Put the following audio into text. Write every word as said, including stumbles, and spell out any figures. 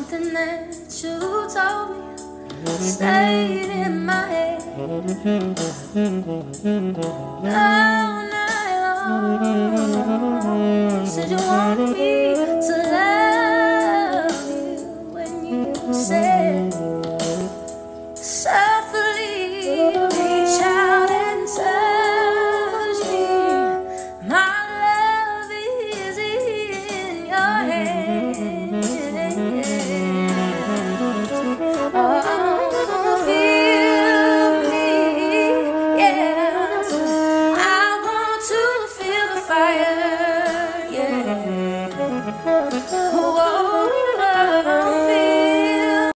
Something that you told me stayed in my head all night long. Said you wanted me to love you when you said